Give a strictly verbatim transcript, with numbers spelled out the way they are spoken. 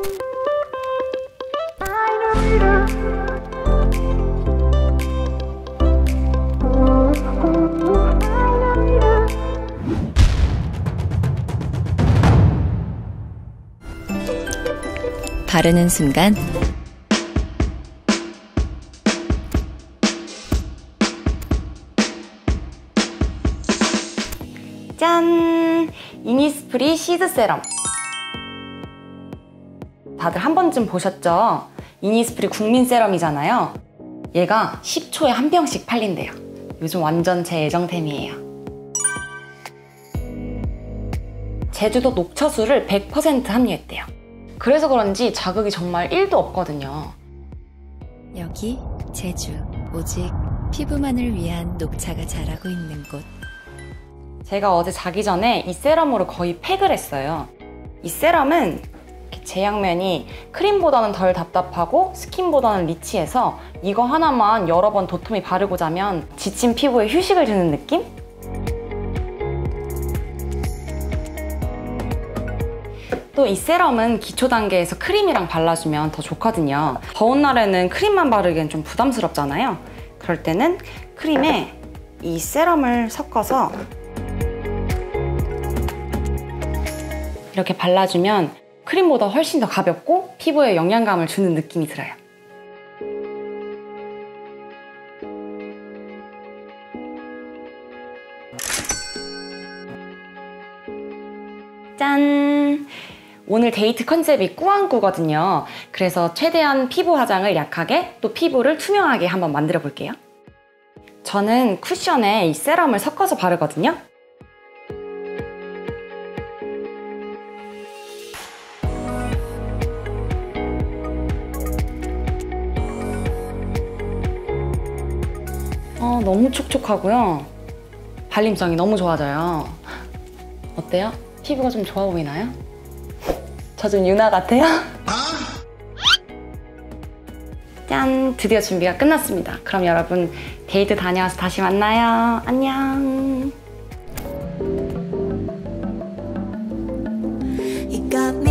바르는 순간 짠! 이니스프리 시드 세럼. 다들 한 번쯤 보셨죠? 이니스프리 국민 세럼이잖아요. 얘가 십 초에 한 병씩 팔린대요. 요즘 완전 제 애정템이에요. 제주도 녹차수를 백 퍼센트 함유했대요. 그래서 그런지 자극이 정말 일도 없거든요. 여기 제주, 오직 피부만을 위한 녹차가 자라고 있는 곳. 제가 어제 자기 전에 이 세럼으로 거의 팩을 했어요. 이 세럼은 제형면이 크림보다는 덜 답답하고 스킨보다는 리치해서 이거 하나만 여러 번 도톰히 바르고 자면 지친 피부에 휴식을 주는 느낌? 또 이 세럼은 기초 단계에서 크림이랑 발라주면 더 좋거든요. 더운 날에는 크림만 바르기엔 좀 부담스럽잖아요. 그럴 때는 크림에 이 세럼을 섞어서 이렇게 발라주면 크림보다 훨씬 더 가볍고 피부에 영양감을 주는 느낌이 들어요. 짠! 오늘 데이트 컨셉이 꾸안꾸거든요. 그래서 최대한 피부 화장을 약하게 또 피부를 투명하게 한번 만들어 볼게요. 저는 쿠션에 이 세럼을 섞어서 바르거든요. 어, 너무 촉촉하고요. 발림성이 너무 좋아져요. 어때요? 피부가 좀 좋아 보이나요? 저 좀 유나 같아요? 짠! 드디어 준비가 끝났습니다. 그럼 여러분 데이트 다녀와서 다시 만나요. 안녕!